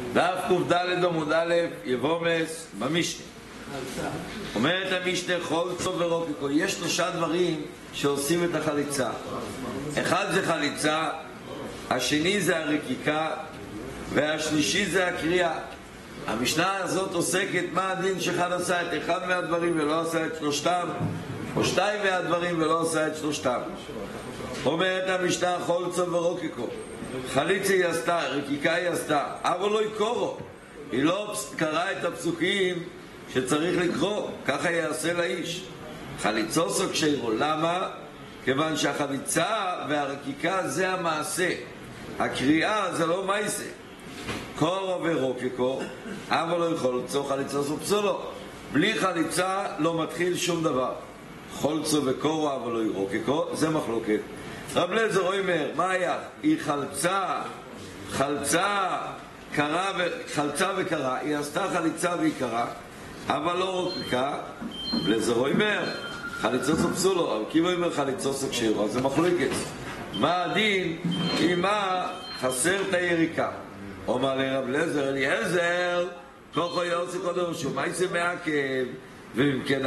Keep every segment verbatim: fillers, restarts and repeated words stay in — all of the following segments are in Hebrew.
דף ק"ד עמוד א' יבומס במשנה. אומרת המשנה חולצו ורוקיקו. יש שלושה דברים שעושים את החליצה. אחד זה חליצה, השני זה הרקיקה, והשלישי זה הקריאה. המשנה הזאת עוסקת מה הדין שאחד עשה את אחד מהדברים ולא עשה את שלושתם, או שתיים מהדברים ולא עשה את שלושתם. אומרת המשנה חולצו ורוקיקו. חליצה היא עשתה, רקיקה היא עשתה, אבל לא יקורו. היא לא קראה את הפסוקים שצריך לקרוא, ככה יעשה לאיש. חליצוסו כשאירו, למה? כיוון שהחליצה והרקיקה זה המעשה, הקריאה זה לא מייסה. קורו ורוקיקו, אבל לא יכול לצור חליצוסו פסולו. בלי חליצה לא מתחיל שום דבר. חולצו וקורו אבל לא ירוקיקו, זה מחלוקת. רב לזר אומר, מה היה? היא חלצה, חלצה, קרה ו... חלצה וקרה, היא עשתה חליצה והיא קרה, אבל לא רוקיקה. רב לזר אומר, חליצוסו פסולו, אבל כאילו אומר חליצוסו כשאירו, אז זה מחלוקת. מה הדין? אם מה חסר את היריקה? אומר לרב לזר, אליעזר, כוחו יעשה קודם שהוא מייסה מעכב, ואם כן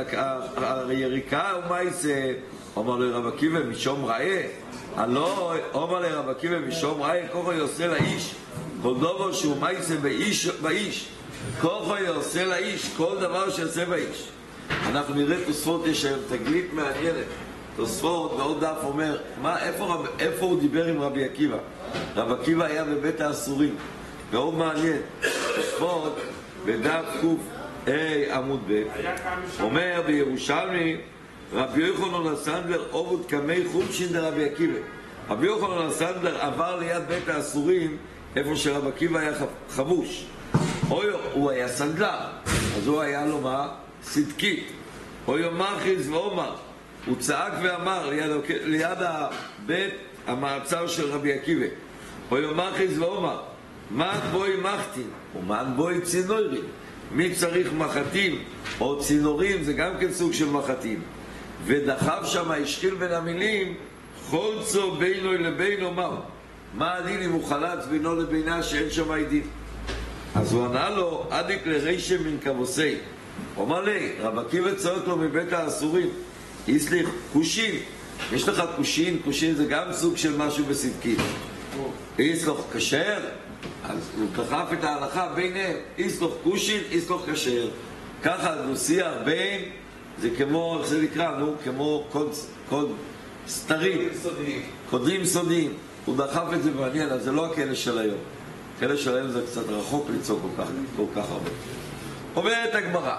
היריקה הוא מייסה. אומר לרב עקיבא משום ראה, הלא אומר לרב עקיבא משום ראה, כוחו יעשה לאיש, כל דבר שהוא מייסה באיש, באיש, כוחו יעשה לאיש, כל דבר שיעשה באיש. אנחנו נראה תוספות, יש היום תגלית מעניינת. תוספות ועוד דף אומר, מה, איפה, איפה הוא דיבר עם רבי עקיבא? רב עקיבא היה בבית האסורים, מאוד מעניין. תוספות בדף ק"ה עמוד ב' אומר בירושלמי, רבי יוחנן הסנדלר עובד כמי חומשין דרבי עקיבא. רבי יוחנן הסנדלר עבר ליד בית האסורים איפה שרב עקיבא היה חבוש. הוא היה סנדלר, אז הוא היה לו מה? צדקית. אוי מרחיז ואומר, הוא צעק ואמר ליד, ליד בית המעצר של רבי עקיבא, אוי מרחיז ואומר, מה בוי מחתים ומה בוי צינורים? מי צריך מחתים או צינורים? זה גם כן סוג של מחתים. ודחף שם השחיל בין המילים חולצו בינו לבינו. מהו? מה הדין אם הוא חלץ בינו לבינה שאין שם עדים? אז הוא ענה לו, עדיק לרישם מן כבוסי. הוא אמר לי, רב עקיבא צועק לו מבית האסורים, יסליח קושין, יש לך קושין, קושין זה גם סוג של משהו בסדקית. יסלח כשר, אז הוא דחף את ההלכה ביניהם, יסלח קושין, יסלח כשר. ככה נוסיח בין, זה כמו, איך זה נקרא, נו, כמו קוד, קוד סתרים, קודרים סודיים. הוא דחף את זה מעניין, אז זה לא הכלא של היום. הכלא של היום זה קצת רחוק ליצור כל כך, כל כך הרבה. אומרת הגמרא,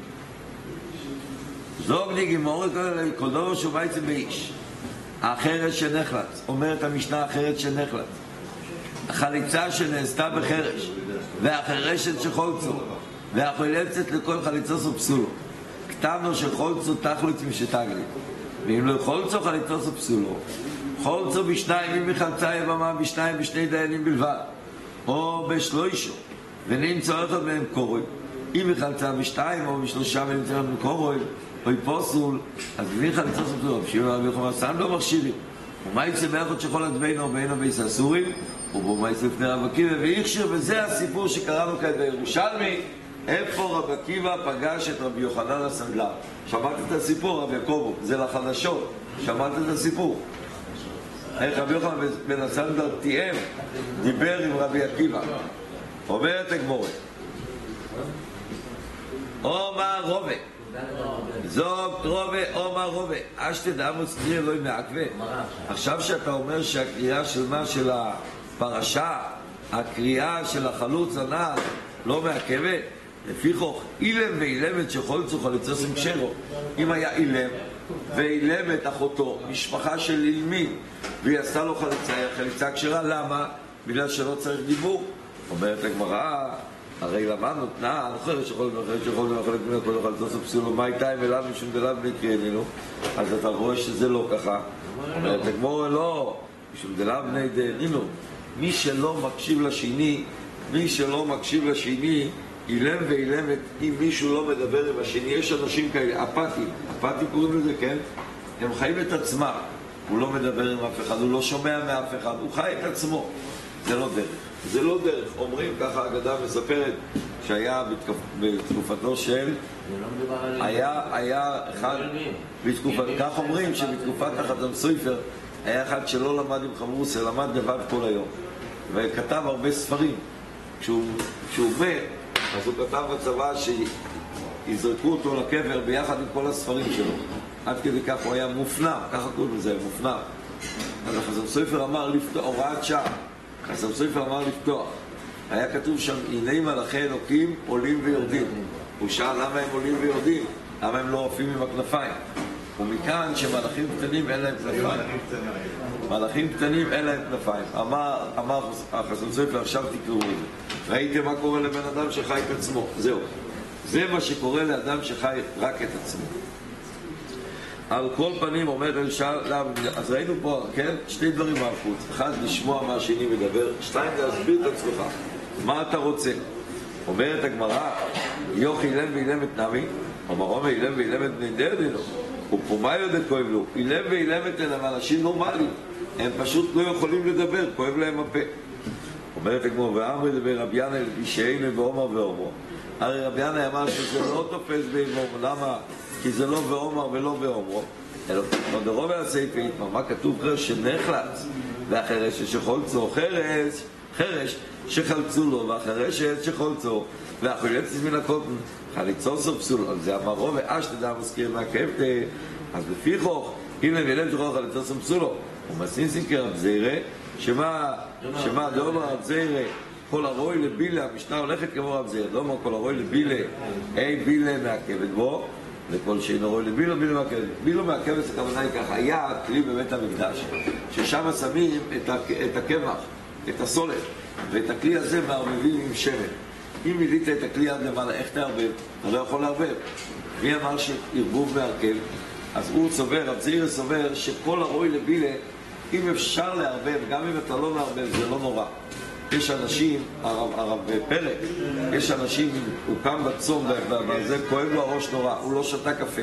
זוג ניגימורת כל דבר שהוא בעצם באיש, החרש שנחלץ. אומרת המשנה החרש שנחלץ, החליצה שנעשתה בחרש, והחרשת שחולצו, והחולצת לכל חליצוסו פסולו. כתבנו שחולצו תחלוץ משתגלי, ואם לא חולצו חליצוסו פסולו, חולצו בשניים, אם מחלצה יבמה בשניים בשני דיינים בלבד, או בשלוישו, ונמצא אחד מהם קורוי. אם מחלצה בשתיים או בשלושה ונמצא אחד מהם קורוי, או פוסול, אז מי חליצה סופטור? שיהיו רבי יוחנן סתם לא מכשירים. ומה יצא באחד שכל הדבינו ובינו בייס אסורים, ובמה יצא לפני רב עקיבא והכשיר, וזה הסיפור שקראנו כאן בירושלמי, איפה רב עקיבא פגש את רבי יוחנן הסנדלר. שמעת את הסיפור, רב יעקב, זה לחדשות, שמעת את הסיפור. איך רבי יוחנן בן הסנדלר תיאם, דיבר עם רבי עקיבא. אומרת הגמרא, אומר רובה, זוג רובה, אומר רובה, אשתי דאמוס קריא אלוהי מעכבה. עכשיו שאתה אומר שהקריאה של מה של הפרשה, הקריאה של החלוץ הנעל לא מעכבת, לפי חוך אילם ואילמת שחולצו חליצוסים כשרו. אם היה אילם ואילם את אחותו, משפחה של אילמים, והיא עשתה לו חליצה, היא חליצה כשרה, למה? בגלל שלא צריך דיבור. אומרת הגמרא, הרי למדנו תנאה, אחרת שחול ואחרת שחול ואחרת מן הכל חליצוסו פסולו, מה איתה אם אליו משום דליו נקרנינו? אז אתה רואה שזה לא ככה. אומרת הגמרא, לא, משום דליו בני דהנינו. מי שלא מקשיב לשני, מי שלא מקשיב לשני, אילם ואילמת, אם מישהו לא מדבר עם השני. יש אנשים כאלה, אפתים, אפתים קוראים לזה, כן? הם חיים את עצמם, הוא לא מדבר עם אף אחד, הוא לא שומע מאף אחד, הוא חי את עצמו. זה לא דרך. זה לא דרך. אומרים, ככה האגדה מספרת, שהיה בתקופתו של... היה, היה אחד... בתקופת, כך אומרים שבתקופת החתם סופר היה אחד שלא למד עם חמורסה, למד לבד כל היום. וכתב הרבה ספרים. כשהוא, כשהוא מת, אז הוא כתב בצבא שיזרקו אותו לקבר ביחד עם כל הספרים שלו. עד כדי כך הוא היה מופנם, ככה קוראים לזה, מופנם. אז החתם סופר אמר לפתוח, הוראת שעה. החתם סופר אמר לפתוח. היה כתוב שם, הנה מלאכי אלוקים עולים ויורדים. הוא שאל למה הם עולים ויורדים, למה הם לא עופים עם הכנפיים. ומכאן שמלאכים קטנים אין להם כנפיים. מלאכים קטנים אין להם כנפיים. אמר, אמר החסם סופר, עכשיו תקראו את זה. ראיתם מה קורה לבן אדם שחי את עצמו. זהו. זה מה שקורה לאדם שחי רק את עצמו. על כל פנים אומר אלישע, אז ראינו פה, כן? שתי דברים מהחוץ. אחד, לשמוע מה השני מדבר. שתיים, להסביר את עצמך. מה אתה רוצה? אומרת הגמרא, יוך אילם ואילם את נמי, אמרו ואילם ואילם את בני דרדינו. ופומה יודעת כואב לו. אילם ואילם את הם אנשים נורמליים. הם פשוט לא יכולים לדבר, כואב להם הפה. אומרת הגמרא, ואמרי דבר רבי ינאי אישיינו ואומר ואומרו. הרי רבי ינאי אמר שזה לא תופס באמור. למה? כי זה לא ואומר ולא ואומרו. אלא דרוב הסעיף יתמר, מה כתוב? חרש שנחלץ, והחרש שחולצו, חרש, חרש שחלצו לו, והחרשת שחולצו, והחולצת מן הקוטן, חליצו סופסו לו. על זה אמרו, ואש תדע מזכיר מהכבדה, אז לפי חוך, אם להם ילם שחול חליצו סופסו לו, ומסין סינקר רב זירה, שמה, שמה, לא אומר רב זירה, כל הרוי לבילה, המשנה הולכת כמו רב זירה, לא אומר כל הרוי לבילה, אי בילה מהכבד בו, לכל שאינו רוי לבילה, בילה מהכבד. בילה מהכבד זה כוונה היא ככה, היה כלי בבית המקדש, ששם שמים את הקמח, את הסולת, ואת הכלי הזה מערבבים עם שמן. אם מילית את הכלי עד למעלה, איך תערבב? אתה לא יכול לערבב. מי אמר שערבוב מערבב? אז הוא סובר, רב זעירא סובר, שכל הרוי לבילה, אם אפשר לערבב, גם אם אתה לא מערבב, זה לא נורא. יש אנשים, הרב, הרב פרק, יש אנשים, הוא קם בצום, וזה כואב לו הראש נורא, הוא לא שתה קפה.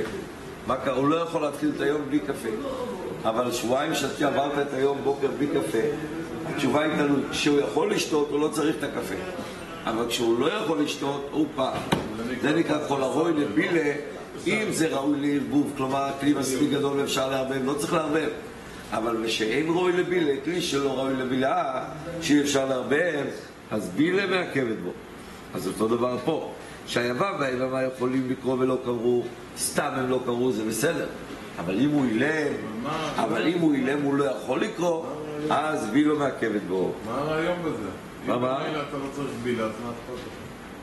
הוא לא יכול להתחיל את היום בלי קפה. אבל שבועיים שאתה עברת את היום בוקר בלי קפה, התשובה היא תלוי. כשהוא יכול לשתות, הוא לא צריך את הקפה. אבל כשהוא לא יכול לשתות, הוא פעם. זה נקרא כל הרוי לבילה, אם זה ראוי לערבוב, כלומר, כלי מספיק גדול ואפשר לערבב, לא צריך לערבב. אבל כשאין ראוי לבילה, כלי שלא ראוי לבילה, שאי אפשר לערבב, אז בילה מעכבת בו. אז אותו דבר פה. שהיבא והיבמה יכולים לקרוא ולא קראו, סתם הם לא קראו, זה בסדר. אבל אם הוא אילם, אבל אם הוא אילם הוא לא יכול לקרוא, אז בילה מעכבת בו. מה הרעיון בזה? מה מה? אם אתה לא צריך בילה, אז מה אכפת לך?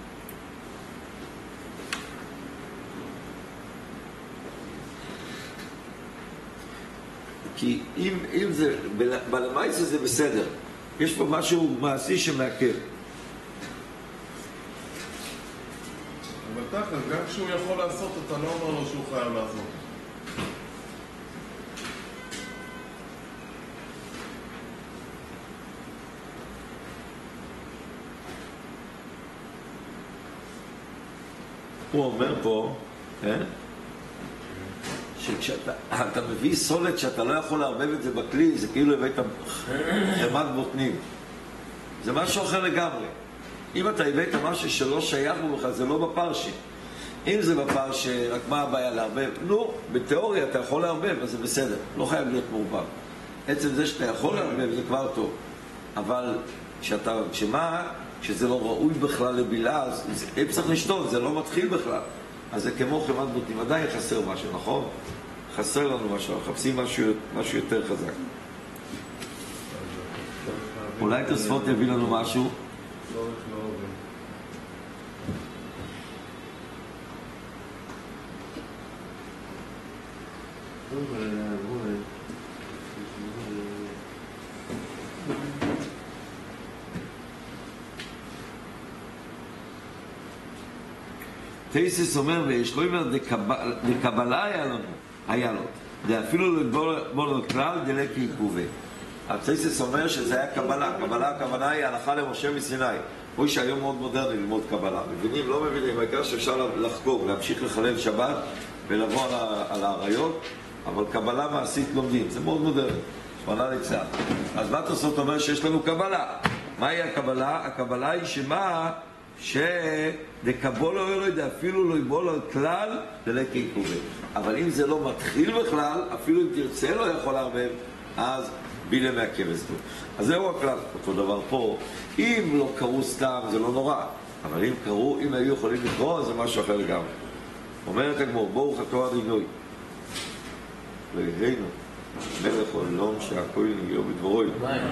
כי אם, אם זה, בלמייסה זה בסדר. יש פה משהו מעשי שמעכב. אבל תכף, גם כשהוא יכול לעשות, אתה לא אומר לו שהוא חייב לעשות. הוא אומר פה, אה? שכשאתה אתה מביא סולת שאתה לא יכול לערבב את זה בכלי, זה כאילו הבאת חמת בוטנים. זה משהו אחר לגמרי. אם אתה הבאת משהו שלא שייך בך, זה לא בפרשי. אם זה בפרשי, רק מה הבעיה לערבב? לא, בתיאוריה אתה יכול לערבב, אז זה בסדר. לא חייב להיות מעורבב. עצם זה שאתה יכול לערבב זה כבר טוב. אבל כשאתה, כשמה, כשזה לא ראוי בכלל לבילה, אז אם צריך לשתות, זה לא מתחיל בכלל. אז זה כמו חמת בוטנים, עדיין חסר משהו, נכון? חסר לנו משהו, מחפשים משהו, משהו יותר חזק. אולי תוספות יביא לנו משהו? תייסס אומר, ויש לו אומר, דקבלה היה לנו, היה לו. זה אפילו לבוא לכלל דלק עיכובה. תייסס אומר שזה היה קבלה. קבלה, הכוונה היא הלכה למשה מסיני. הוא שהיום מאוד מודרני ללמוד קבלה. מבינים? לא מבינים. העיקר שאפשר לחגוג, להמשיך לחלל שבת ולבוא על העריות, אבל קבלה מעשית לומדים. זה מאוד מודרני. שמונה ליצה. אז מה תוספות אומר שיש לנו קבלה? מהי הקבלה? הקבלה היא שמה? שדקבול לא יודע, אפילו לא יבול על כלל ללקי קובל. אבל אם זה לא מתחיל בכלל, אפילו אם תרצה לא יכול לערבב, אז בילה מהכבש טוב. אז זהו הכלל. אותו דבר פה, אם לא קראו סתם זה לא נורא, אבל אם קראו, אם היו יכולים לקרוא, זה משהו אחר לגמרי. אומרת הגמור, ברוך אתה אדוני אלוהינו מלך העולם שהכל נגיעו בדברו.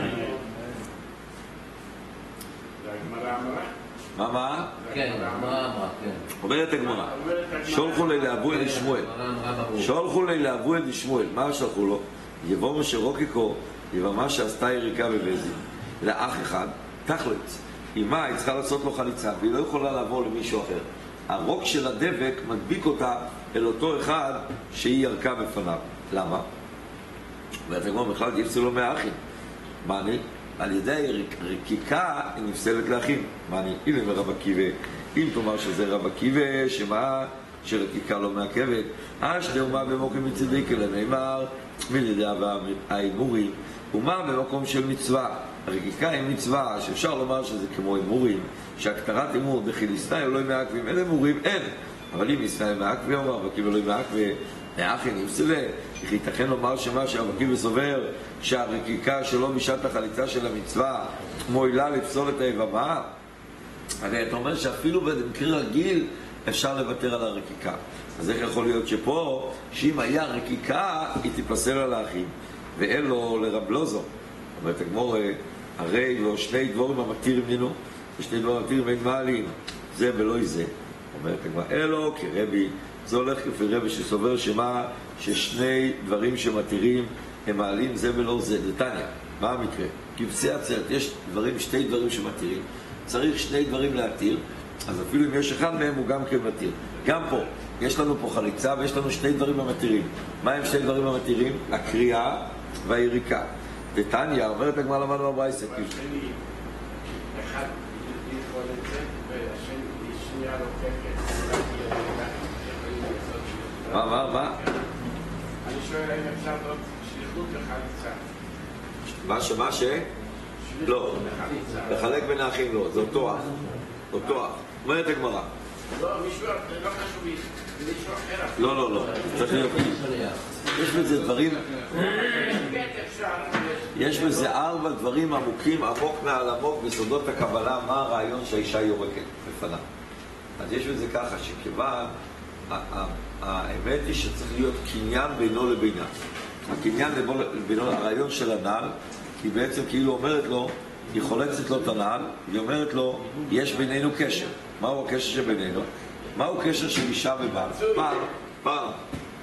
מה מה? כן, מה אמרה, כן. אומרת הגמרא, שולחו לי לאבו אל שמואל. שולחו לי לאבו אל שמואל. מה שלחו לו? יבוא משה רוקיקו, יבמה שעשתה יריקה בבזי. לאח אחד, תחלץ. אמא, היא צריכה לעשות לו חליצה, והיא לא יכולה לעבור למישהו אחר. הרוק של הדבק מדביק אותה אל אותו אחד שהיא ירקה בפניו. למה? ואת הגמרא בכלל יפסלו לו מהאחים. מה אני? על ידי הרקיקה היא נפסלת לאחים. מה אני? הנה מרב עקיבא. אם תאמר שזה רב עקיבא, שמה? שרקיקה לא מעכבת. אשדה ומה במוקם מצדיקה לנאמר מלידי האימורים. ומה במקום של מצווה? הרקיקה היא מצווה, שאפשר לומר שזה כמו אימורים, שהכתרת אימור דחיליסנאי לא מעכבים. אין אימורים, אין. אבל אם יסנאי מעכבי אומר, עקיבא לא מעכבי, האחי נפסלה. איך ייתכן לומר שמה שהעקיבא סובר שהרקיקה שלו בשעת החליצה של המצווה מועילה לפסול את היבמה? הרי אתה אומר שאפילו במקרה רגיל אפשר לוותר על הרקיקה. אז איך יכול להיות שפה, שאם היה רקיקה, היא תיפסל על האחים, ואין לו לרב לוזו? אומרת הגמור, הרי לא שני דבורים המתירים ממנו, ושני דבורים המתירים אין מעלים, זה ולא זה. אומרת הגמור, אלו כרבי, זה הולך כפי רבי שסובר שמה, ששני דברים שמתירים הם מעלים זה ולא זה. דתניא, מה המקרה? כבשי עצרת, יש דברים, שתי דברים שמתירים, צריך שני דברים להתיר, אז אפילו אם יש אחד מהם הוא גם כן מתיר. גם פה, יש לנו פה חליצה ויש לנו שני דברים המתירים. מה הם שני דברים המתירים? הקריאה והיריקה. דתניא, אומרת הגמרא למדנו בברייתא. השני, אחד יכול לצאת והשני שנייה לוקחת. מה, מה, מה? אני שואל האם אפשר לעשות שליחות וחליצה. מה שמה ש? לא. לחלק בין האחים לא, זה אותו אח. אותו אח. אומרת הגמרא. לא, מישהו, לא חשוב, מישהו אחר. לא, לא, לא. צריך להיות. יש בזה דברים... יש בזה ארבע דברים עמוקים, עמוק מעל עמוק בסודות הקבלה, מה הרעיון שהאישה יורקת בפניו. אז יש בזה ככה, שכיוון, האמת היא שצריך להיות קניין בינו לבינה. הקניין בינו, הרעיון של הנעל, היא בעצם כאילו אומרת לו, היא חולצת לו את הנעל, היא אומרת לו, יש בינינו קשר. מהו הקשר שבינינו? מהו קשר של אישה ובעל? פעם, פעם.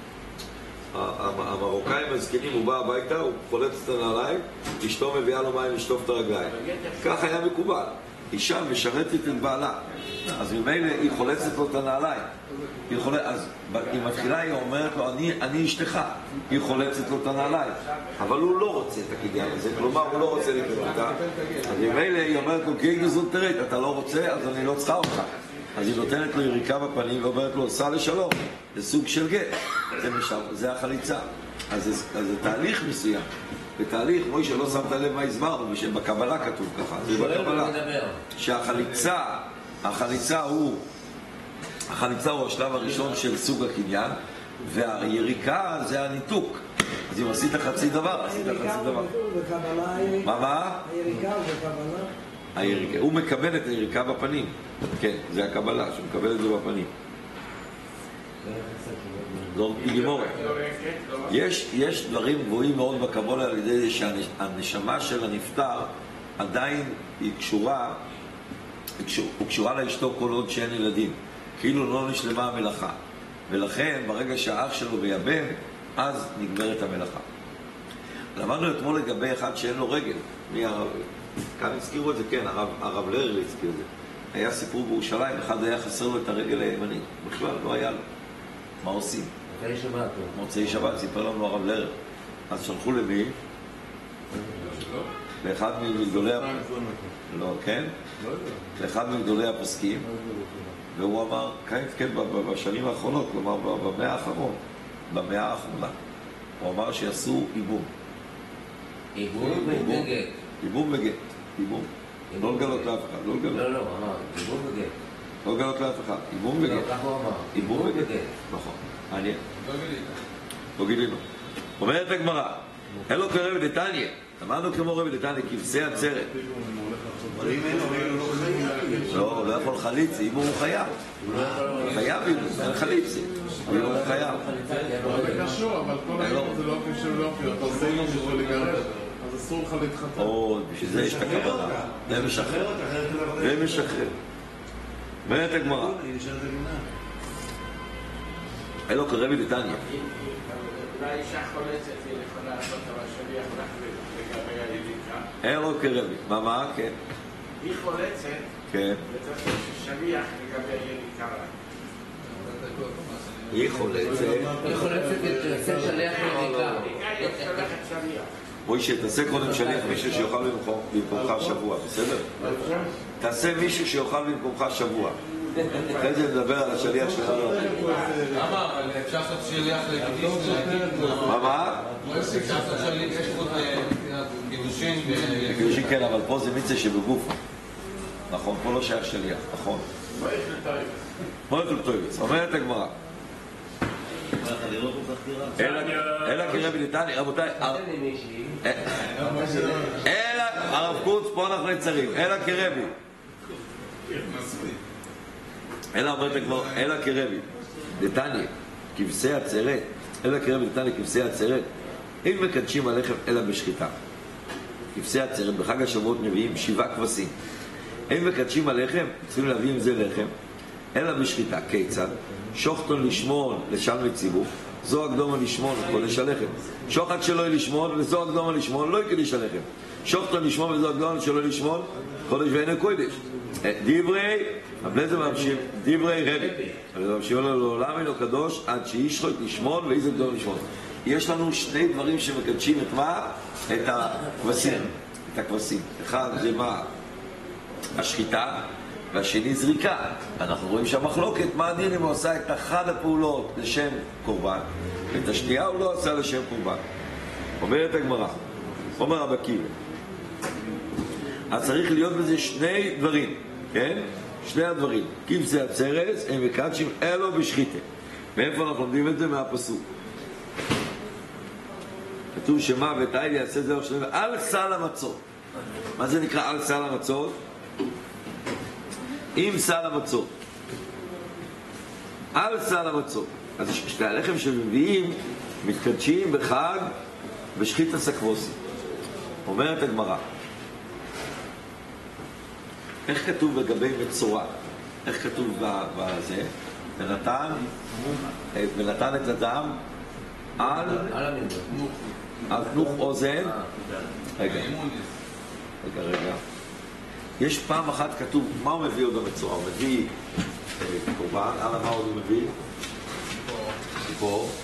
המרוקאים הזקנים, הוא בא הביתה, הוא חולץ את הנעליים, אשתו מביאה לו מים לשטוף את הרגליים. כך היה מקובל. אישה משרתת את בעלה, אז ממילא היא חולצת לו את הנעליים. היא חולצת, אז היא מתחילה, היא אומרת לו, אני, אני אשתך. היא חולצת לו את הנעליים. אבל הוא לא רוצה את הקניין הזה, כלומר הוא לא רוצה לקרוא אותה. אז ממילא היא אומרת לו, כי גזול תרד, אתה לא רוצה, אז אני לא צריכה אותך. אז היא נותנת לו יריקה בפנים ואומרת לו, סע לשלום. זה סוג של גט. זה, משם, זה החליצה. אז זה, אז זה תהליך מסוים. בתהליך, כמו שלא שמת לב מה הסברנו, שבקבלה כתוב ככה. זה בקבלה. שהחליצה, החליצה הוא, החליצה הוא השלב הראשון של סוג הקניין, והיריקה זה הניתוק. אז אם עשית חצי דבר, עשית חצי דבר. מה, מה? היריקה זה קבלה? היריקה, הוא מקבל את היריקה בפנים. כן, זה הקבלה, שהוא מקבל את זה בפנים. זו גימורה. יש, יש דברים גבוהים מאוד בקבלה על ידי זה שהנשמה של הנפטר עדיין היא קשורה, היא קשורה לאשתו כל עוד שאין ילדים. כאילו לא נשלמה המלאכה. ולכן ברגע שהאח שלו ביבם, אז נגמרת המלאכה. למדנו אתמול לגבי אחד שאין לו רגל. מי הרב? כאן הזכירו את זה, כן, הרב, הרב לרר הזכיר את זה. היה סיפור בירושלים, אחד היה חסר לו את הרגל הימנית. בכלל לא היה לו. מה עושים? מוצאי שבת. מוצאי שבת, סיפר לנו הרב לרר. אז שלחו למי? לאחד מגדולי הפוסקים. לא, כן? לאחד מגדולי הפוסקים. והוא אמר, כן, כן, בשנים האחרונות, כלומר, במאה האחרון, במאה האחרונה, הוא אמר שיעשו איבום. איבום וגט. איבום וגט. איבום. לא לגלות לאף אחד, לא לגלות. לא, לא, אמר, איבום וגט. לא לגלות לאף אחד, איבום וגט. לא, כך הוא אמר. איבום וגט. נכון, מעניין. לא גילינו. אומרת הגמרא, אין לו כרבי דתניא, אמרנו כמו רבי דתניא, כבשי עצרת. אבל אם אין לו, אין לו לא, לא יכול חליצי, אם הוא חייב. חייב אם הוא, אין חליצי. אם הוא חייב. זה קשור, אבל כל היום זה לא קשור לאופי, אתה עושה לו בשביל לגרש, אז אסור לך להתחתן. או, בשביל זה יש את הכוונה. זה משחרר. זה משחרר. אומרת הגמרא, אין לו כרבי דתניא. אולי אישה חולצת היא יכולה לעשות, אבל שליח להחליט לגבי היליקה. אין לו כרבי. מה, מה? כן. היא חולצת, כן. וצריך שליח לגבי היליקה. היא חולצת. היא חולצת תעשה שליח לריקה. היא שולחת שליח. בואי שתעשה קודם שליח מישהו שיוכל במקומך שבוע, בסדר? תעשה מישהו שיוכל במקומך שבוע. אחרי זה נדבר על השליח שלנו. למה? אבל אפשר לעשות שליח לגידיש ולהגיד... מה, מה? אפשר לעשות שליח, יש פה גידושין ו... גידושין כן, אבל פה זה מיצה שבגופה. נכון, פה לא שייך שליח, נכון. מה יש לטויבס? אומרת הגמרא. אלא כרבי דתניא, רבותיי, אלא, הרב קוץ, פה אנחנו נצרים, אלא כרבי. אלא אומרת הגמרא, אלא כרבי דתניא, כבשי עצרת, אלא כרבי דתניא, כבשי עצרת, אין מקדשים הלחם אלא בשחיטה. כבשי עצרת, בחג השבועות מביאים שבעה כבשים. אין מקדשים הלחם, צריכים להביא עם זה לחם, אלא בשחיטה. כיצד? שוחטון לשמון לשלמי ציבור, זו הקדומה לשמון קודש הלחם. שוחט שלא לשמון וזו הקדומה לשמון לא יקדיש הלחם. שוחטון לשמון וזו הקדומה שלא לשמון קודש ואינו קודש. דברי, אבל זה ממשיך, דברי רבי. אבל ממשיך לו לעולם אינו קדוש עד שישחוט לשמון ואיזה קדומה לשמון. יש לנו שני דברים שמקדשים את מה? את הכבשים. את הכבשים. אחד זה מה? השחיטה. והשני זריקה. אנחנו רואים שהמחלוקת, מה הדין אם הוא עשה את אחד הפעולות לשם קורבן, ואת השנייה הוא לא עשה לשם קורבן. אומרת הגמרא, אומר רבי עקיבא, אז צריך להיות בזה שני דברים, כן? שני הדברים. כבשי עצרת, הם מקדשים אלו בשחיטה. מאיפה אנחנו לומדים את זה? מהפסוק. כתוב שמוות הייל יעשה זה שלם על סל המצות. מה זה נקרא על סל המצות? עם סל המצות. על סל המצות. אז שתי הלחם שמביאים מתקדשים בחג בשחית הסקבוסי. אומרת הגמרא, איך כתוב לגבי מצורע? איך כתוב בזה? ונתן ונתן את הדם על על תנוך אוזן. רגע רגע רגע יש פעם אחת כתוב, מה הוא מביא עוד במצורע? הוא מביא קורבן, על מה עוד הוא מביא? ציפור.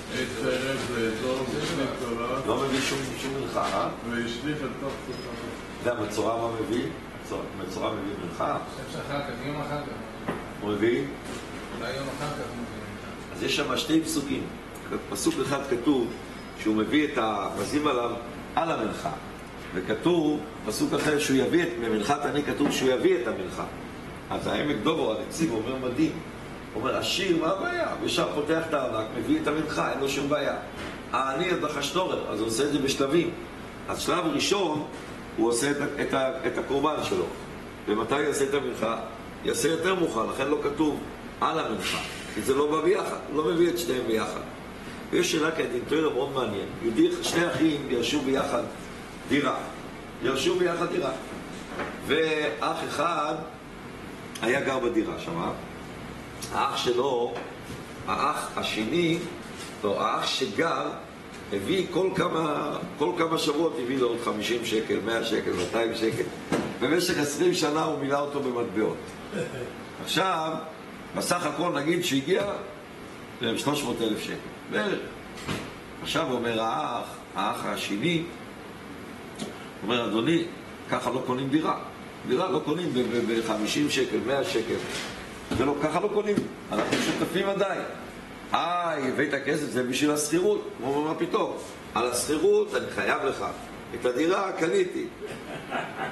לא מביא שום מלכה, אה? והשליך את תוך זה המצורע מה מביא? המצורע מביא מלכה? חושב שאחר כך, יום אחר כך. הוא מביא? אולי יום אחר כך הוא מביא. אז יש שם שתי פסוקים. פסוק אחד כתוב שהוא מביא את המזים עליו על המלכה. וכתוב, פסוק אחר, שהוא יביא את ממלכת אני, כתוב שהוא יביא את המלכה. אז העמק דובו, הנציב, אומר מדהים. אומר, השיר, מה הבעיה? ושם פותח את הארנק, מביא את המלכה, אין לו שום בעיה. העני את החשטורר, אז הוא עושה את זה בשלבים. אז שלב ראשון, הוא עושה את, את, את הקורבן שלו. ומתי יעשה את המלכה? יעשה יותר מוכן, לכן לא כתוב על המלכה. כי זה לא בא ביחד, הוא לא מביא את שניהם ביחד. ויש שאלה כאינטואר מאוד מעניין. יהודי, שני אחים ירשו ביחד דירה. ירשו ביחד דירה. ואח אחד היה גר בדירה שם. האח שלו, האח השני, לא, האח שגר, הביא כל כמה, כל כמה שבועות הביא לו עוד חמישים שקל, מאה שקל, מאתיים שקל. במשך עשרים שנה הוא מילא אותו במטבעות. עכשיו, בסך הכל נגיד שהגיע ל-שלוש מאות אלף שקל. בערך. עכשיו אומר האח, האח השני, אומר, אדוני, ככה לא קונים דירה. דירה לא קונים ב-חמישים שקל, מאה שקל. זה לא, ככה לא קונים. אנחנו שותפים עדיין. אה, הבאת כסף, זה בשביל הסחירות. הוא אומר, מה פתאום? על הסחירות אני חייב לך. את הדירה קניתי.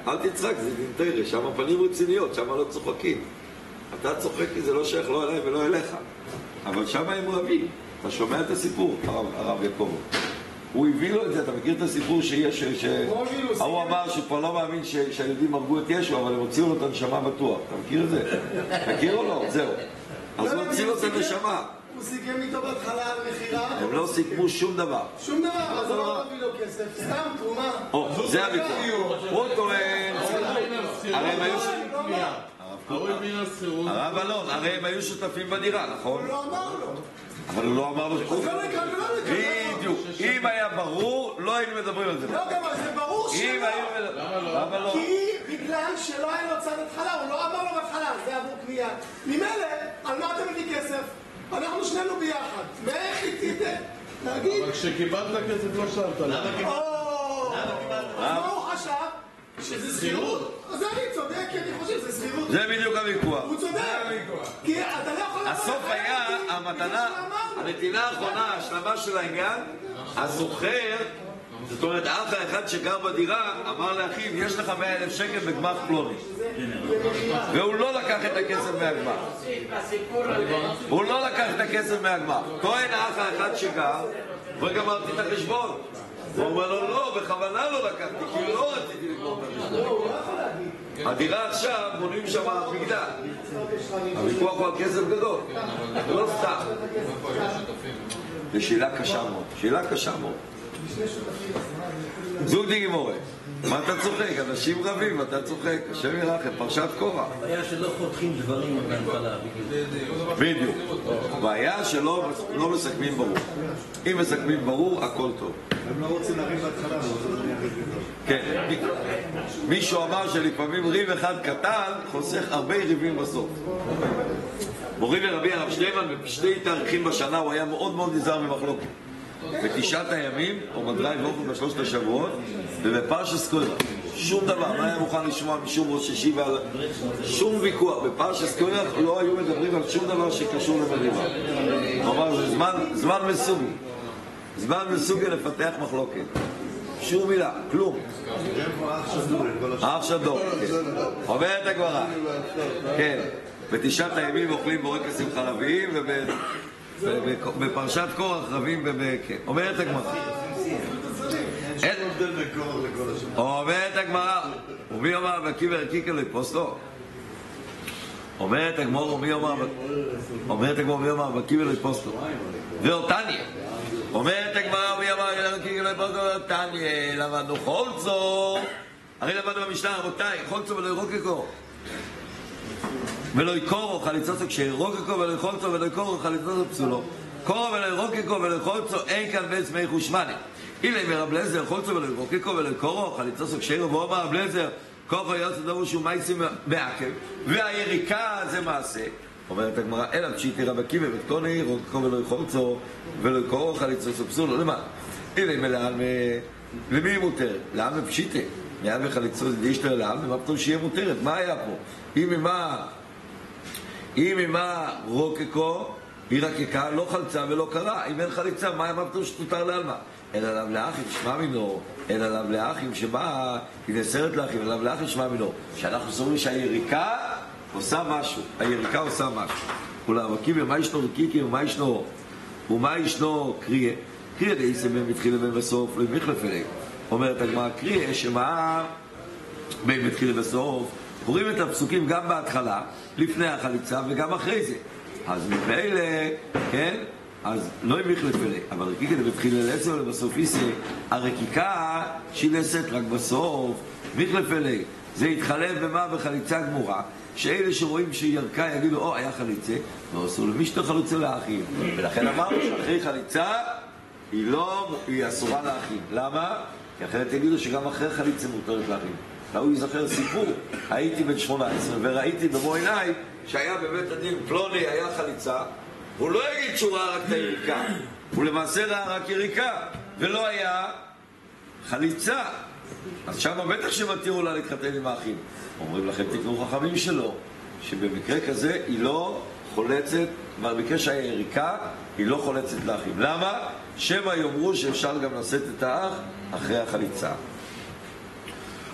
אל תצחק, זה דינטרש, שם הפנים רציניות, שם לא צוחקים. אתה צוחק כי זה לא שייך לא אליי ולא אליך. אבל שם הם רבים. אתה שומע את הסיפור, הרב, הרב יעקב. הוא הביא לו את זה, אתה מכיר את הסיפור שיש, ש... הוא אמר שפה לא מאמין ש... שהילדים הרגו את ישו, אבל הם הוציאו לו את הנשמה בטוח. אתה מכיר את זה? מכיר או לא? זהו. אז הוא הוציא לו את הנשמה. הוא סיכם איתו בהתחלה על מחירה. הם לא סיכמו שום דבר. שום דבר, אז הוא לא מביא לו כסף, סתם תרומה. או, זה הוויכוח. הוא טוען... הרי הם היו... הרב אלון, הרי הם היו שותפים בדירה, נכון? הוא לא אמר לו. אבל הוא לא אמר לו... אז לא לקרוא, לא לקרוא. בדיוק. אם היה ברור, לא היינו מדברים על זה. לא, גם זה ברור שלא. למה לא? כי בגלל שלא היה לו צד התחלה, הוא לא אמר לו בהתחלה, זה עבור קנייה. ממילא, על מה אתה מביא כסף? אנחנו שנינו ביחד. ואיך חיכיתם? להגיד? אבל כשקיבלת כסף לא שאלת למה. למה קיבלת? אז מה הוא חשב? שזה סחירות? אז אני צודק, כי אני חושב שזה סחירות. זה בדיוק הוויכוח. הוא צודק. כי אתה לא יכול... הסוף היה המתנה, הנתינה האחרונה, השלמה של העניין, הזוכר, זאת אומרת, האח האחד שגר בדירה, אמר לאחיו, יש לך מאה אלף שקל בגמח פלוני. והוא לא לקח את הכסף מהגמח. הוא לא לקח את הכסף מהגמח. כהן האח האחד שגר, וגמרתי את החשבון. הוא אומר לו, לא, בכוונה לא לקחתי, כי לא רציתי לגמור את החשבון. הדירה עכשיו, בונים שם מגדל. הוויכוח הוא על כסף גדול. זה לא סתם. זו שאלה קשה מאוד. שאלה קשה מאוד. זוג דיגימורה, מה אתה צוחק? אנשים רבים, אתה צוחק, השם ירחם, פרשת קורח. הבעיה שלא חותכים דברים בהתחלה. בדיוק. הבעיה שלא לא מסכמים ברור. אם מסכמים ברור, הכל טוב. הם לא רוצים להריב בהתחלה, אבל זה נהיה ריב גדול. כן, מישהו אמר שלפעמים ריב אחד קטן חוסך הרבה ריבים בסוף. מורי ורבי הרב שטיימן, בשני תאריכים בשנה הוא היה מאוד מאוד נזהר ממחלוקת. בתשעת הימים, או מדרי ואופן בשלושת השבועות, ובפרשת קורח. שום דבר, לא היה מוכן לשמוע משום ראש ישיבה, שום ויכוח. בפרשת קורח לא היו מדברים על שום דבר שקשור למריבה. הוא אמר, זה זמן, זמן מסוגי. זמן מסוגי לפתח מחלוקת. שום מילה, כלום. אח שדור, כן. אומרת הגמרא. כן, בתשעת הימים אוכלים בורקסים חלביים, ובפרשת קורח רבים כן. אומרת הגמרא. אומרת הגמרא, ומי אומר בקי וערכי כאלה פוסטו? אומרת הגמרא, ומי אומר אומרת הגמרא, ומי אומר בקי וערכי פוסטו? ואותניה. אומרת הגמרא, ומי אומר בקי וערכי פוסטו? ואותניה. למדנו חולצו. הרי למדנו במשנה, רבותיי, חולצו ולא ירוקקו. ולא יקורו חליצות כשרוקקו ולא יחולצו ולא יקורו חליצות פסולו. קורו ולא ירוקקו ולא יחולצו אין כאן בית מי חושמני. אילי מרב לזר חולצו ולא ירוקקו ולא יקורו חליצות כשרו ואומר רב לזר כוחו יוצא דבר שהוא מייסים מעקב והיריקה זה מעשה. אומרת הגמרא אלא פשיטי רבקי ובתקוני ירוקקו ולא יחולצו ולא יקורו חליצות פסולו. למה? אילי מלעם למי היא מותרת? לעם ופשיטי מעם וחליצות דישתר לעם ומה פתאום שיהיה מותרת? מה היה פה? אם ממה אם ממה רוקקו היא רקקה, לא חלצה ולא קרה. אם אין חליצה, מה היה פתאום שתותר לעלמה? אין עליו לאחים שמע מינו, אין עליו לאחים שמה היא נסרת לאחים, אין עליו לאחים שמע מינו שאנחנו סוברים שהיריקה עושה משהו, היריקה עושה משהו. ולאבקים ומה ישנו רקיקי ומה ישנו ומה ישנו קריה קריה די סמם מתחילה בין בסוף למחלף אליהם. אומרת הגמרא קריה שמה בין מתחילה בסוף קוראים את הפסוקים גם בהתחלה, לפני החליצה וגם אחרי זה. אז מבאלה, כן? אז לא עם מחלף אלה, אבל רקיקה לבתחילה לעצם ולבסוף איסה, הרקיקה שילסת רק בסוף, מחלף אלה. זה התחלף במה בחליצה גמורה, שאלה שרואים שירקה יגידו, או, היה חליצה, ועשו למשתה חליצה לאחים. ולכן אמרנו שאחרי חליצה, היא לא, היא אסורה לאחים. למה? כי אחרת יגידו שגם אחרי חליצה מותרת לאחים. הוא יזכר סיפור, הייתי בן שמונה עשרה וראיתי במו עיניי שהיה בבית הדין פלוני היה חליצה, הוא לא יגיד שהוא ראה רק את היריקה, הוא למעשה ראה רק יריקה ולא היה חליצה. אז שם בטח שמתירו לה להתחתן עם האחים. אומרים לכם תקנו חכמים שלו שבמקרה כזה היא לא חולצת, במקרה שהיה יריקה היא לא חולצת לאחים. למה? שמא יאמרו שאפשר גם לשאת את האח אחרי החליצה.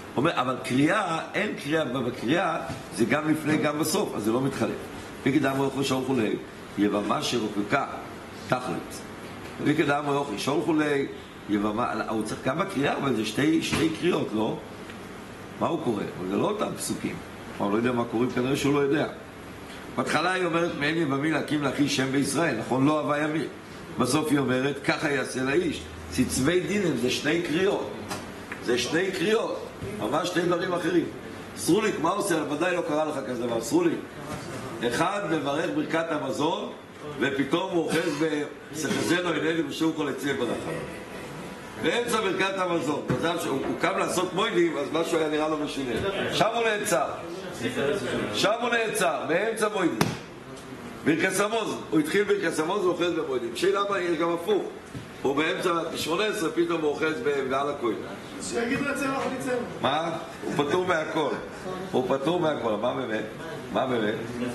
אומר, אבל קריאה, אין קריאה, בקריאה זה גם לפני, גם בסוף, אז זה לא מתחלק. וכדם רוחו שולחו לי, יבמה שרוקקה, תכלת. וכדם רוחו שולחו לי, יבמה, הוא צריך גם בקריאה, אבל זה שתי, שתי קריאות, לא? מה הוא קורא? זה לא אותם פסוקים. הוא לא יודע מה קוראים, כנראה שהוא לא יודע. בהתחלה היא אומרת, מעין יבמי להקים לאחי שם בישראל, נכון? לא אהבה ימי. בסוף היא אומרת, ככה יעשה לאיש. צצווי דינים, זה שני קריאות. זה שני קריאות. ממש שני דברים אחרים. סרוליק, מה עושה? ודאי לא קרה לך כזה דבר. סרוליק. אחד מברך ברכת המזון, ופתאום הוא אוחז בסחזנו אינני ושום כל אצלי ברכה. באמצע ברכת המזון. הוא קם לעשות מוידים, אז משהו היה נראה לו משונה. שם הוא נעצר. שם הוא נעצר, באמצע מוידים. ברכס המוז. הוא התחיל ברכס המוז ואוחז במוידים. שאלה מה, יש גם הפוך. הוא באמצע שמונה עשרה, פתאום הוא אוחז בעל הכהן. שיגידו את זה, אנחנו נצא. מה? הוא פטור מהכל. הוא פטור מהכל. מה באמת? מה באמת?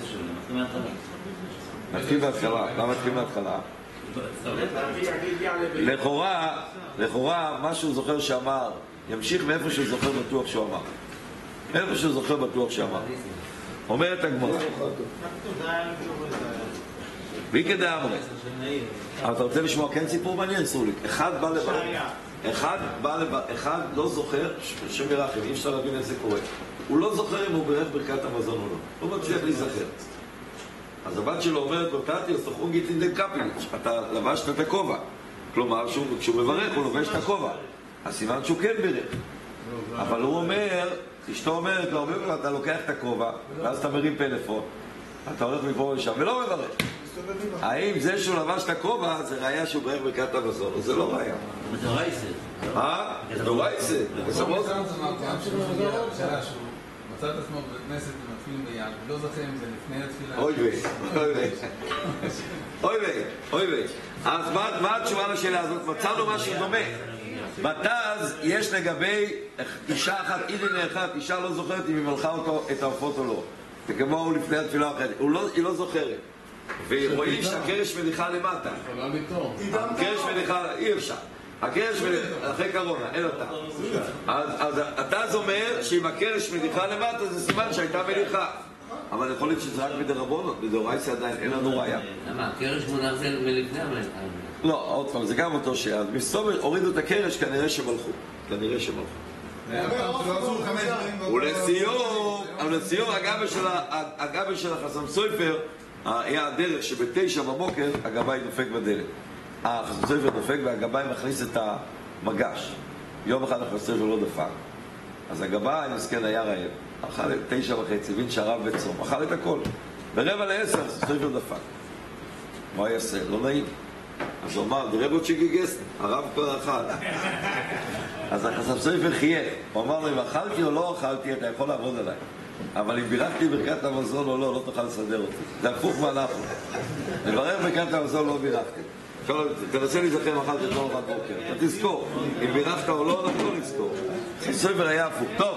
נתחיל בהתחלה. למה נתחיל מההתחלה? לכאורה, לכאורה, מה שהוא זוכר שאמר, ימשיך מאיפה שהוא זוכר בטוח שהוא אמר. מאיפה שהוא זוכר בטוח שאמר. אומרת הגמרא. והיא כדי אמרה. אבל אתה רוצה לשמוע כן סיפור מעניין, סרוליק. אחד בא לבא. אחד בא לבא. אחד לא זוכר שם ירחם. אי אפשר להבין איך זה קורה. הוא לא זוכר אם הוא ברך ברכת המזון או לא. לא מצליח להיזכר. אז הבת שלו אומרת ברטטי, אז תוכרו גיטין דן קפיליץ'. אתה לבשת את הכובע. כלומר, כשהוא מברך, הוא לובש את הכובע. הסימן שהוא כן ברך. אבל הוא אומר, אשתו אומרת לו, אתה לוקח את הכובע, ואז אתה מרים פלאפון. אתה הולך מפה לשם, ולא מברך. האם זה שהוא לבש את הכובע, זה ראיה שהוא ברך ברכת המזון? זה לא ראיה. זה רייסה. אה? זה רייסה. זה סמוס? מצא את עצמו בכנסת ומתחילים ביד, לא זוכר אם זה לפני התפילה. אוי וי, אוי וי. אוי וי, אוי וי. אז מה התשובה לשאלה הזאת? מצאנו משהו דומה. בתז יש לגבי אישה אחת, אידנה אחת, אישה לא זוכרת אם היא מלכה אותו את העופות או לא. וכמו הוא לפני התפילה אחרת, היא לא זוכרת. ורואים שהקרש מניחה למטה. יכולה לטעום. הקרש מניחה, אי אפשר. הקרש מניחה, אחרי קרונה, אין אותה. אז התז אומר שאם הקרש מניחה למטה זה סימן שהייתה מניחה. אבל יכול להיות שזה רק בדרבונות, בדאורייתא עדיין אין לנו ראיה. למה? הקרש מונח זה מלפני המלאכה. לא, עוד פעם, זה גם אותו שעה. מסתובב, הורידו את הקרש, כנראה שמלכו. כנראה שמלכו. ולסיום, אבל לסיום, הגבי של החסם סופר, היה הדרך שבתשע במוקר, הגבאי דופק בדלת. החסם סופר דופק והגבאי מכניס את המגש. יום אחד החסם סופר לא דפק. אז הגבאי, מסכן, היה רעב. אכל את תשע וחצי, בין שהרב בצום. אכל את הכל. ברבע לעשר, החסם סופר דפק. מה יעשה? לא נעים. אז הוא אמר, דרבו צ'יגיגס, הרב כבר אכל. אז החסם סופר חייך. הוא אמר לו, אם אכלתי או לא אכלתי, אתה יכול לעבוד עליי. אבל אם בירכתי ברכת המזון או לא, לא תוכל לסדר אותי. זה הפוך ואנחנו. לברך ברכת המזון לא בירכתי. תנסה להיזכר מחר תתנור אחד בוקר. אתה תזכור. אם בירכת או לא, אנחנו לא נזכור. סופר היה הפוך. טוב.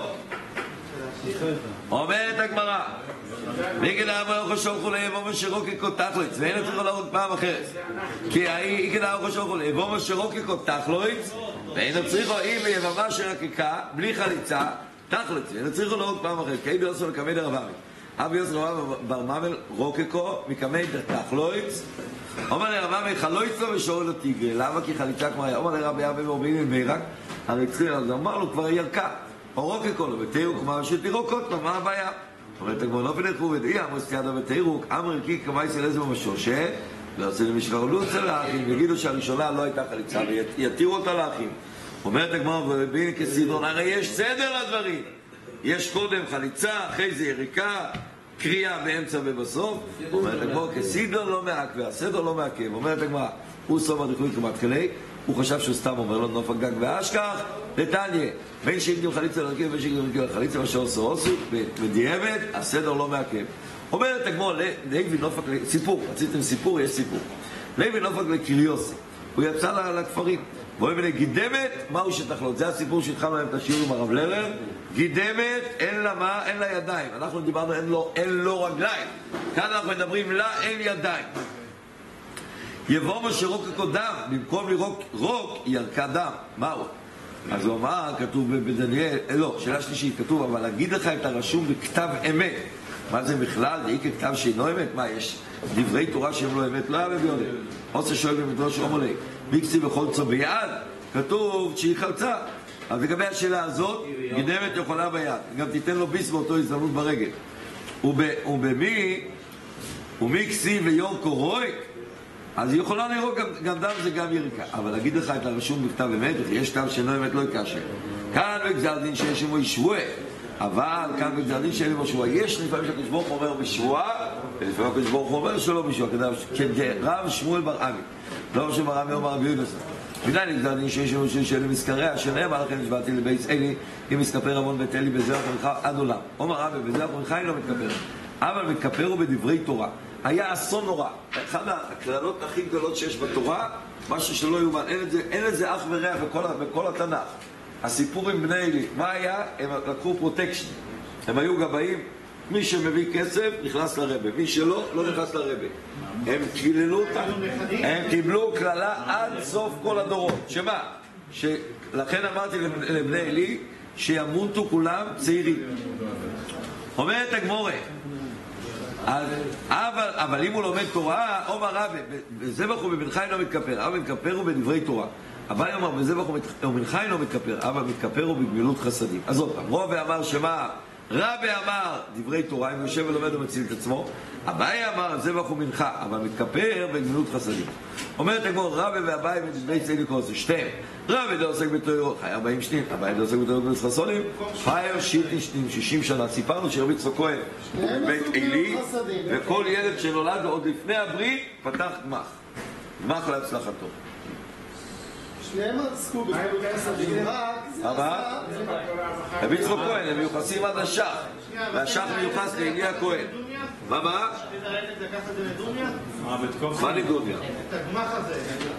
אומרת הגמרא. נגד העם היוחו שולחו ליבום שרוקקו תכלויץ. ואין צריך להראות פעם אחרת. כי נגד העם היוחו שולחו ליבום שרוקקו תכלויץ. ואין צריך אם יבמה שרקקה, בלי חליצה, תכלויץ. ואין צריך להראות פעם אחרת. כי אבי יוסו לקמי דרבמי. אבי יוסו ברמבל רוקקו מקמי תכלויץ. אומר לרבמי חלויץ לו ושאול לו תיגרי. למה? כי חליצה כבר היה. אומר לרבי אבי מורביני מירק. הרי צריך אז אמר לו כבר ירקה. או רוקקו לו ותירוק מה שתירוקות לו. מה הבעיה? אומרת הגמרא לא פילחו ודאי עמוס תיאדה ותירוק אמר כי כמי סלזו במשושה לא עושה למשבר לא עושה לאחים יגידו שהראשונה לא הייתה חליצה ויתירו אותה לאחים. אומרת הגמרא ובין כסדרון הרי יש סדר לדברים, יש קודם חליצה אחרי זה יריקה קריאה באמצע ובסוף. אומרת הגמרא כסדרון לא מעכב והסדר לא מעכב. אומרת הגמרא הוא סוף הדחוי כמעט כלי הוא חשב שהוא סתם אומר לו נופק גג ואשכח לטניה בין שהקדים חליצה לרכב ובין שהקדים חליצה מה שעושה עושו בדיעבד הסדר לא מעכב. אומרת הגמרא לוי נופק סיפור, רציתם סיפור? יש סיפור. לוי נופק לקריוסי הוא יצא לכפרים והוא אומר גידמת מהו שתחלות. זה הסיפור שהתחלנו להם את השיעור עם הרב לרר. גידמת אין לה מה? אין לה ידיים. אנחנו דיברנו אין לו, אין לו רגליים. כאן אנחנו מדברים לה אין ידיים. יבוא מה שרוקקו דם, במקום לרוק רוק, ירקה דם. מהו? אז הוא אמר, כתוב בדניאל, לא, שאלה שלישית, כתוב, אבל להגיד לך את הרשום בכתב אמת. מה זה בכלל? זה איקה כתב שאינו אמת? מה, יש דברי תורה שהם לא אמת? לא היה בביונה. עושה שואל במדרש אומרי, ביקצי בכל צו ביד, כתוב שהיא חלצה. אז לגבי השאלה הזאת, גנבת יכולה ביד. גם תיתן לו ביס באותו הזדמנות ברגל. ובמי, ומי כסי ויורקו רויק, אז היא יכולה לראות גם, גם דם זה גם יריקה. אבל להגיד לך את הרשום בכתב אמת, יש כתב שאינו אמת לא יקשה. כאן בגזר דין שיש עמו ישבועה, אבל כאן בגזר דין שאין עמו שבועה. יש לפעמים שהקדוש ברוך הוא אומר בשבועה, ולפעמים הקדוש ברוך הוא אומר שלא בשבועה, כרב שמואל בר עמי. לא רשום בר עמי אומר רבי יהודה. מנין נגזר דין שיש עמו שאלה מסקריה, שנאמר לכם נשבעתי לבית אלי, אם מסכפר המון בית אלי בזרח מנחה עד עולם. אומר רבי, בזרח מנחה לא מתכפר. אבל מתכפר הוא בדברי תורה. היה אסון נורא. אחת הכללות הכי גדולות שיש בתורה, משהו שלא יאומן. אין את זה, אין את זה אח ורע בכל, בכל התנ"ך. הסיפור עם בני אלי, מה היה? הם לקחו פרוטקשן. הם היו גבאים, מי שמביא כסף נכנס לרבה, מי שלא, לא נכנס לרבה. הם קיללו אותם, הם קיבלו כללה עד סוף כל הדורות. שמה? לכן אמרתי לבני אלי, שימותו כולם צעירים. אומרת הגמורה, אבל, אבל אם הוא לומד תורה, אומר רבי, וזה בחור בבן חי לא מתכפר, אבל מתכפר הוא בדברי תורה. אבל אומר, וזה בחור בבן חי לא מתכפר, אבל מתכפר הוא בגמילות חסדים. אז עוד פעם, רבי אמר שמה? רבי אמר דברי תורה, אם יושב ולומד ומציל את עצמו. אביי אמר, זה בחור מנחה, אבל מתכפר בגמילות חסדים. אומרת הגמור, רבי ואביי מדברי צאלי כוסי, שתיהם. רבי לא עוסק בתורה, חי ארבעים שנים, אביי לא עוסק בתורה גמילות חסדים, חייר שיטי שנים, שישים שנה. סיפרנו שרבי יצחק כהן בית אלי, וכל ילד שנולד עוד לפני הברית, פתח גמח. גמח להצלחתו. שניהם עסקו בגמילות חסדים, רק זה עשה... רבי יצחק כהן, הם מיוחסים עד השח, והשח מיוחס לאלי הכהן. מה מה? לקחת את זה לדוניה? מה לדוניה? את הגמח הזה.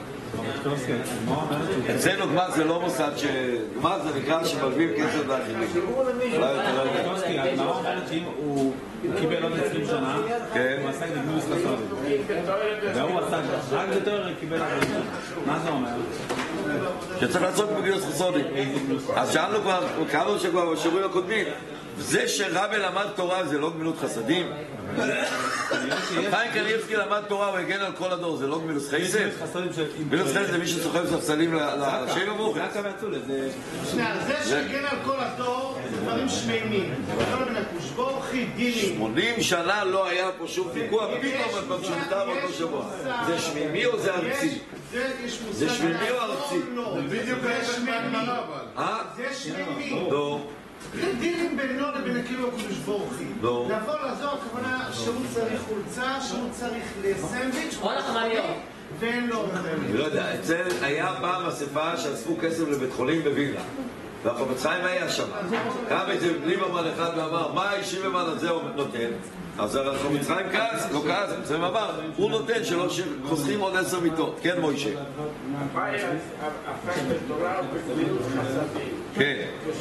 אצלנו גמח זה לא מוסד ש... גמח זה נקרא שמלווים כסף לאחרים. קוסקי, הגמרא אומרת שאם הוא קיבל עוד עשרים שנה, הוא עסק בגמילות חסדים. והוא עסק רק יותר קיבל ארבעים שנה. מה זה אומר? שצריך לעשות בגמילות חסדים. אז שאלנו כבר, קראנו שכבר בשיעורים הקודמים, זה שרבי למד תורה זה לא גמילות חסדים? חיים קניבסקי למד תורה, הוא הגן על כל הדור, זה לא גמילות חסדים? גמילות חסדים זה מי שסוחב ספסלים לשם המוח. זה שהגן על כל הדור זה דברים שמימים. לא מן הכושבורחי, דינים. שמונים שנה לא היה פה שום ויכוח, פתאום בפשוטה באותו שבוע. זה שמימי או זה ארצי? זה שמימי או ארצי? זה בדיוק ההפך מהגמרא אבל. אה? זה שמימי. לא. זה דינים בינו לבין הכאילו הקודש ברוכי. לא. לבוא לעזור, הכוונה שהוא צריך חולצה, שהוא צריך לסנדוויץ', ואין לו... אני לא יודע, אצל היה פעם אספה שאספו כסף לבית חולים בווילנה. והחפץ חיים היה שם. קם איזה ליברמן אחד ואמר, מה האישי במן הזה הוא נותן? אז החפץ חיים כעס, לא כעס, זה אמר, הוא נותן שלא חוסכים עוד עשר מיטות. כן, מוישה. אביי הפך בתורה ובגמילות חסדים. כן.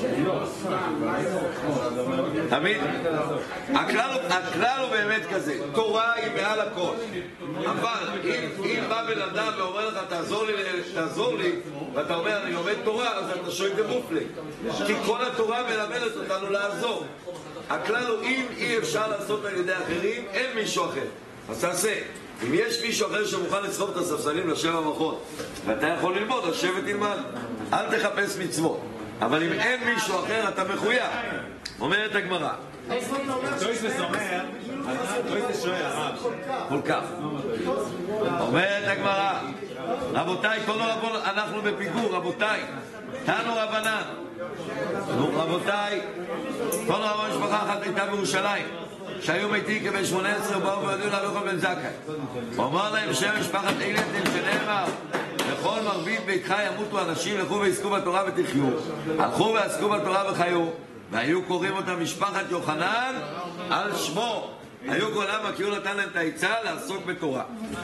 תמיד, הכלל הוא באמת כזה, תורה היא מעל הכל. אבל אם בא בן אדם ואומר לך תעזור לי, ואתה אומר אני לומד תורה, אז אתה שואל דמופלי, כי כל התורה מלמדת אותנו לעזור. הכלל הוא אם אי אפשר לעשות על ידי אחרים, אין מישהו אחר, אז תעשה. אם יש מישהו אחר שמוכן לסחוב את הספסלים לשם המחות ואתה יכול ללמוד, אז שבת תלמד, אל תחפש מצוות. אבל אם אין מישהו אחר, אתה מחויב. אומרת הגמרא. טויסס אומר, טויסס שואל הרב. כל כך. אומרת הגמרא. רבותיי, כל רבון, אנחנו בפיגור, רבותיי. תנו רבנן. רבותיי, כל רבון משפחה אחת הייתה בירושלים. שהיו מתים כבן שמונה עשרה ובאו ויודעים לה לוכל בן זכאי. הוא אמר להם שם משפחת אילתם שנאמר בכל מרבית ביתך ימותו אנשים, לכו ועסקו בתורה ותחיו. הלכו ועסקו בתורה וחיו, והיו קוראים אותם משפחת יוחנן על שמו. היו גולם כי הוא נתן להם את העצה לעסוק בתורה.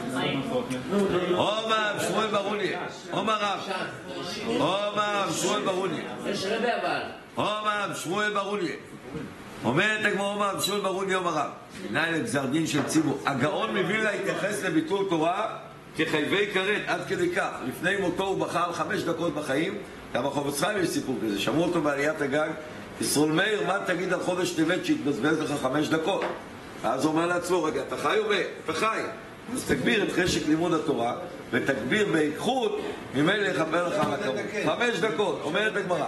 אומר שמואל ברוניה, אומר רב, אומר שמואל ברוניה, אומר שמואל ברוניה. אומרת הגמרא, אומר שמואל ברוניה אומר רב, מנין לגזר דין של ציבור. הגאון מווילנה התייחס לביטול תורה כחייבי כרת, עד כדי כך. לפני מותו הוא בחר חמש דקות בחיים, גם החופץ חיים יש סיפור כזה, שמעו אותו בעליית הגג, ישראל מאיר, מה תגיד על חודש טבת שהתבזבז לך חמש דקות? אז הוא אומר לעצמו, רגע, אתה חי או מת? אתה חי. אז תגביר את חשק לימוד התורה, ותגביר באיכות, ממילא יכפר לך על הכבוד. חמש דקות, אומרת הגמרא.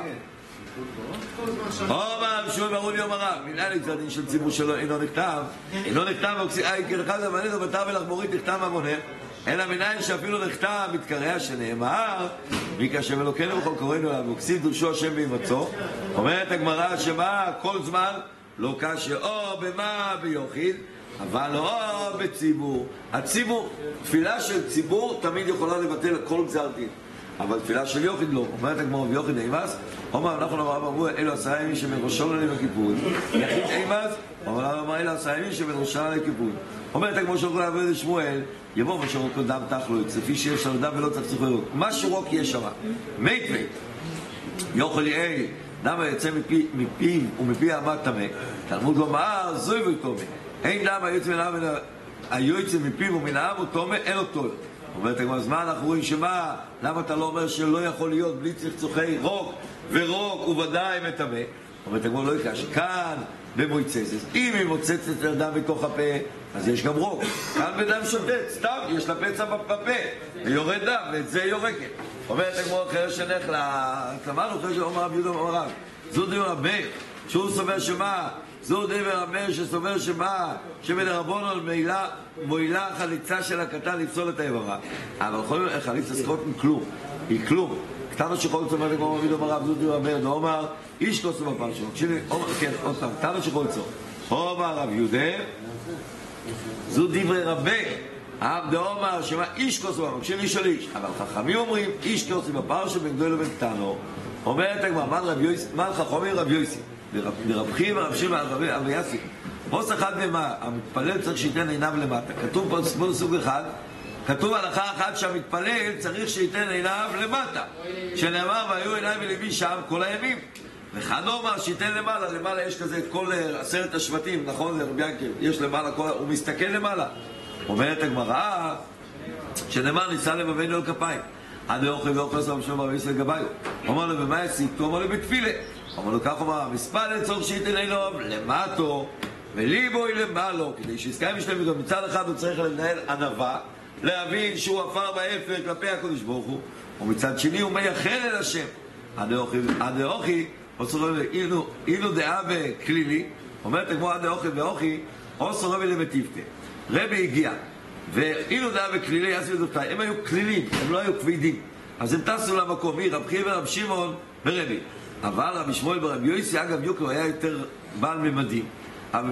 אומר, שואל ברון יום הרב, מנהל את הדין של ציבור שלו אינו נכתב, אינו נכתב, כרחד המנית ובתר ולחמורית נכתב המונר, אלא מנהל שאפילו נכתב מתקרע שנאמר, מכשם אלוקינו וכל קוראינו אליו, וכסיב דרשו השם בהימצאו. אומרת הגמרא שמה כל זמן לא קשה או במה ביוחיד, אבל לא בציבור. הציבור, תפילה של ציבור תמיד יכולה לבטל כל גזר דין, אבל תפילה של יוחיד לא. אומרת הגמרא ויוחיד אימס, אומר אנחנו אמרנו אמרו אלו עשרה ימים שבין ראשון ליום הכיפורים, יחיד אימס, אבל אמר אלו עשרה ימים שבין ראשון ליום הכיפורים. אומרת הגמרא שאוכלו לעבוד את שמואל, יבוא ושרוק דם תחלוץ, לפי שיש לו דם ולא צריך לראות. מה שרוק יש שם? מית מית. יוכל יאי, דם היוצא מפיו ומפי האמת טמא. תלמוד לומר, זוי ותומא. אין דם היוצא מן העם, היוצא מפיו ומן העם ותומא, אין אותו. אומרת הגמרא, אז מה אנחנו רואים שמה? למה אתה לא אומר שלא יכול להיות בלי צחצוחי רוק ורוק וודאי מטמא? אומרת הגמרא, לא יקש. כאן במויצצת. אם היא מוצצת את הדם בתוך הפה, אז יש גם רוק. כאן בדם שוטט, סתם, יש לה פצע בפה, ויורד דם, ואת זה יורקת. אומרת הגמרא, אחרי שנך לכלמנו, אחרי שאומר רב יהודה אמר רב, זו דיבר רבי, שהוא סובר שמה? זו דיבר רבי שסובר שמה? שבדרבנן מועילה, מועילה חליצה של הקטן לפסול את האיברה. אבל יכולים חליצה סקוט עם כלום, היא כלום. קטנו שכל צומר לגמר רב יהודה אמר רב, זו דיבר רבי, ואומר, איש כוסו בפרשו. כן, עוד פעם, קטנו שכל צור. אומר רב יהודה, זו דברי רבי, העם דאמר שמה איש כוסו במקשים איש על איש, אבל חכמים אומרים איש כוסו בפרשה בין גדול לבין קטנו. אומרת הגמרא, מה חכמים רב יוסי לרבחים ורבשים על יסי פוס אחד ממה, המתפלל צריך שייתן עיניו למטה. כתוב פה סוג אחד, כתוב הלכה אחת שהמתפלל צריך שייתן עיניו למטה, שנאמר והיו עיניי ולבי שם כל הימים. וכאן אומר שייתן למעלה, למעלה יש כזה את כל עשרת השבטים, נכון לרבי ינקל, יש למעלה, כל, הוא מסתכל למעלה. אומרת הגמרא, שנאמר ניסה לבבינו על כפיים, עד האוכל ואוכל עשו המשום הרביס לגביו. אומר לו, ומה יסיק? אומר לו, בתפילה. אומר לו, כך אומר, מספר לצורך שייתן עיניו למטו, וליבו היא למעלו, כדי שיסקיים משלם וגם מצד אחד הוא צריך לנהל ענווה, להבין שהוא עפר באפר כלפי הקדוש ברוך הוא, ומצד שני הוא מייחל אל השם. עד האוכי, אילו דעה וכלילי, אומרת כמו עד האוכי ואוכי, עושו רבי למטיבתה. רבי הגיע, ואילו דעה וכלילי יעשו לדופתאי, הם היו כלילים, הם לא היו כבידים. אז הם טסו למקום, מי? רב חייא ורב שמעון ורבי. אבל רבי שמואל ברבי יוסי, אגב יוקר, היה יותר בעל ממדים. אבל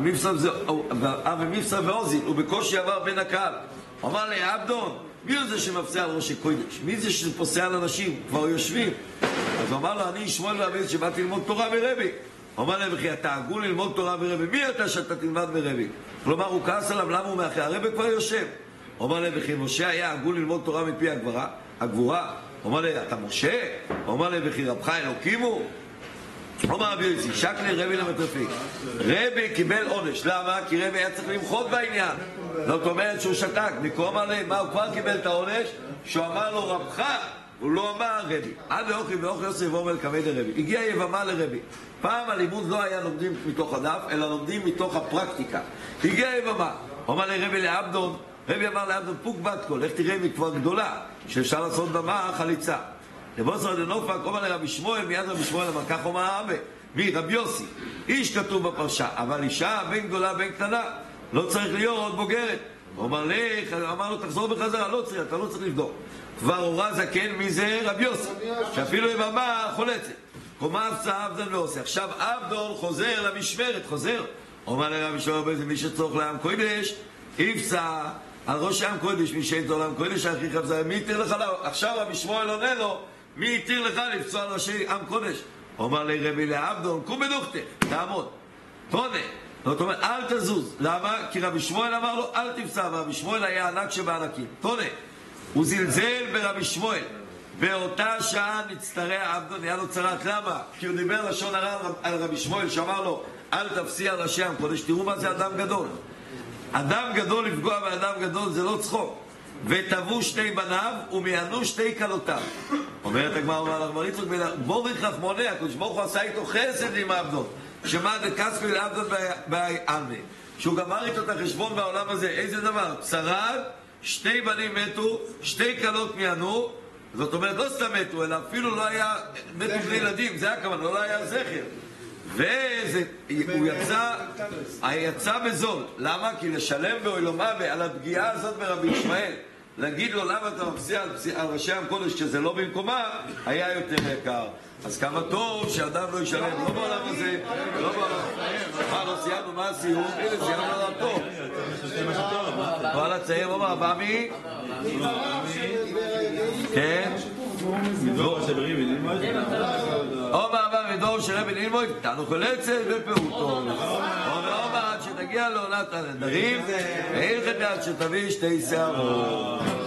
מבשר ועוזי, הוא בקושי עבר בין הקהל. הוא אמר לי, עבדון, מי הוא זה שמפסע על ראשי קודש? מי זה שפוסע על אנשים? כבר יושבים. אז הוא אמר לו, אני שמואל רבי שבאתי ללמוד תורה מרבי. הוא אמר להם, וכי אתה הגון ללמוד תורה מרבי, מי אתה שאתה תלמד מרבי? כלומר, הוא כעס עליו, למה הוא מאחר? הרבי כבר יושב. הוא אמר להם, וכי משה היה הגון ללמוד תורה מפי הגבורה? הגבורה. הוא אמר להם, אתה משה? הוא אמר להם, וכי רבך אלוקים הוא? הוא אמר רבי יוסי, שקלי רבי למטרפי. רבי קיבל עונש, למה? כי רבי היה צריך למחות בעניין. זאת אומרת שהוא שתק, נקרא אמר להם, מה הוא כבר קיבל את העונש? שהוא אמר לו רבך, הוא לא אמר רבי. עד לאוכי ואוכי יוסי ואומר כמד לרבי. הגיע יבמה לרבי. פעם הלימוד לא היה לומדים מתוך הדף, אלא לומדים מתוך הפרקטיקה. הגיע יבמה. הוא אמר לרבי לעבדון, רבי אמר לעבדון, פוק בת כל, איך תראה מי כבר גדולה, שאפשר לעשות במה חליצה. לבוסר דנופק, אומר לרבי שמואל, מיד רבי שמואל אמר, כך אומר האבא, מי? רבי יוסי. איש כתוב בפרשה, אבל אישה בין גדולה בין קטנה, לא צריך להיות בוגרת. הוא אמר לך, אמר לו, תחזור בחזרה, לא צריך, אתה לא צריך לבדוק. כבר הורה זקן, מי זה? רבי יוסי. שאפילו יבמה חולצת. קומה הפצה עבדון ועושה. עכשיו עבדון חוזר למשמרת, חוזר. אומר לרבי שמואל, מי שצורך לעם קודש, יפצע על ראש העם קודש, מי שיצור לעם קודש, הכי חבזה, מי יתיר לך? עכשיו רבי שמואל עונה לו, מי יתיר לך לפצוע על ראשי עם קודש? אומר לי רבי לעבדון, קום בדוכתך, תעמוד, תונה. זאת אומרת, אל תזוז. למה? כי רבי שמואל אמר לו, אל תפצע, ורבי שמואל היה ענק שבענקים. תונה. הוא זלזל ברבי שמואל. באותה שעה נצטרע עבדון, נהיה לו צרת. למה? כי הוא דיבר לשון הרע על רבי שמואל, שאמר לו, אל תפסיע על ראשי עם קודש. תראו מה זה אדם גדול. אדם גדול לפגוע באדם גדול זה לא צחוק. ותבו שני בניו ומיענו שתי כלותיו. אומרת הגמרא, אומר לך מריצוק בורך רחמוני, הקדוש ברוך הוא עשה איתו חסד עם העבדות, שמה דקסקו לעבדות בעלמי, שהוא גמר איתו את החשבון בעולם הזה. איזה דבר? שרד, שתי בנים מתו, שתי כלות מיענו. זאת אומרת, לא סתם מתו, אלא אפילו לא היה מתו בני ילדים, זה הכוונה, לא היה זכר. והוא יצא, יצא בזול. למה? כי לשלם באוילומה על הפגיעה הזאת ברבי ישמעאל, להגיד לו למה אתה מפסיע על ראשי עם קודש שזה לא במקומה, היה יותר יקר. אז כמה טוב שאדם לא ישלם, לא בעולם הזה, לא בעולם. מה, לא סיימנו? מה הסיום? הנה, סיימנו עליו טוב. כל הצעיר אומר, במי? כן? מדור שברי וללמוד? אומר, אמר, מדור שרבי ללמוד, תנו חולצת ופירוטו. אומר, אומר, עד שתגיע לעונת הנדרים, ואין לך עד שתביא שתי שערות.